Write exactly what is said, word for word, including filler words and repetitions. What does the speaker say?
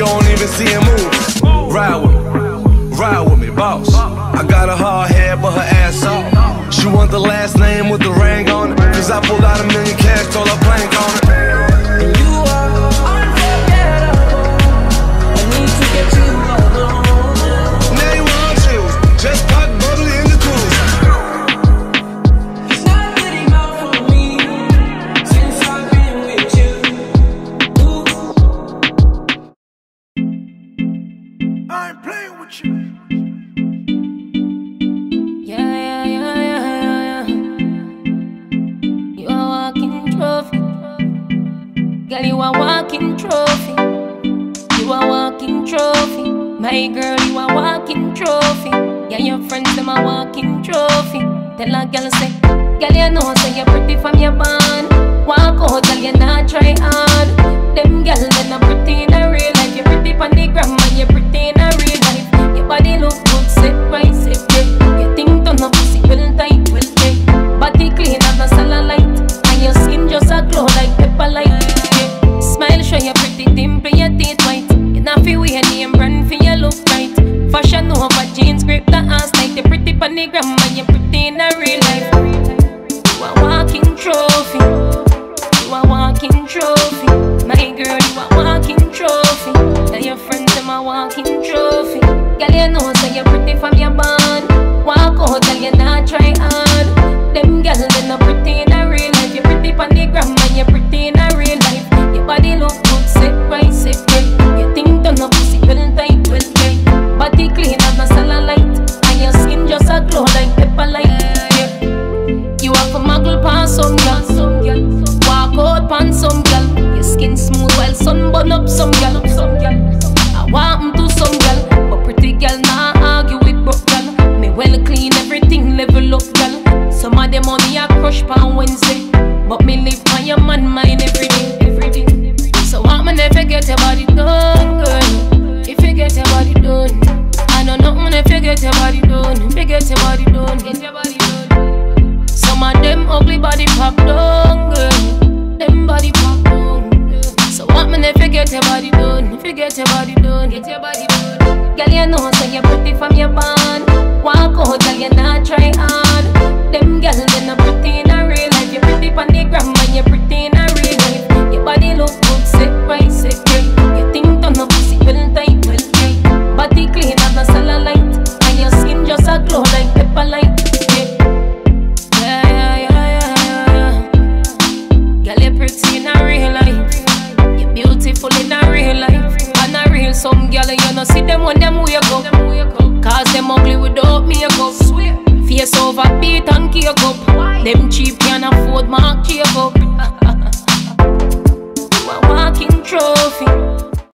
don't even see him move. Ride with me, ride with me, boss. I got a hard head, but her ass off. She want the last name with the ring on it, cause I pulled out a million cash, told her plank on it. And you are unforgettable. I need to get you alone. Now you want you, just pop bubbly in the cool. It's not good enough for me since I've been with you. Ooh. I ain't playing with you. Girl, you a walking trophy. You a walking trophy. My girl, you a walking trophy. Yeah, your friends, them a walking trophy. Tell a girl, say, girl, you know, say you're pretty from your band. Walk out, girl, you not try hard. Them girl, they not pretty in a real life. You're pretty from the gram, and you're pretty in a real life. Your body look good, sit right, sit yeah. You think turn up pussy, well tight, well tight. Body clean, have no cellulite. And your skin just a glow like pepper light. Smile, show your pretty dimple, your teeth white. You not feel weird, name brand for your look right. Fashion over jeans, grip the ass like the pretty panigram, and you're pretty in a real life. You a walking trophy. You a walking trophy. My girl, you a walking trophy. Tell your friends them a walking trophy. Girl, you know say you're pretty from your band. Walk out, girl, you not try hard. Them girl, they not pretty in a real life. You're pretty panigram, and you're pretty in a real life. Body look good, sit right, sit yeah. You think turn up pussy, well tight, well tight. Body clean, have no cellulite. And your skin just a glow like pepper light, yeah. You have a muggle pan some girl, some girl. Walk out pan some girl. Your skin smooth while sun burn up some girl, some girl. I want to some girl, but pretty girl nah argue with broke girl. Me well clean, everything level up girl. Some of them money I crush pan Wednesday, but me live on your man mind every day, every day. So want me never get your body done, girl. If you get your body done, I know nothing if you get your body done. If you get your body done, get your body done. Some of them ugly body pop down, girl. Them body pop down. So want me never get your body done. If you get your body done, get your body done. Girl, you know so you're pretty from your band. Walk out, girl, you not try hard. Them girl, they not pretty in a real life. You're pretty from the gram, and you're pretty in a real life. Your body look good, sit right, sit right. You think turn up pussy, well tight, well tight. Body clean, have no cellulite. And your skin just a glow like pepper light, yeah. Yeah, yeah, yeah, yeah, yeah. Girl, you're pretty in a real life. You're beautiful in a real life. And a real some girl, you know see them when them wake up. Cause them ugly without makeup. Face over beat and cake up. Them cheap can afford mark cake up. You a walking trophy.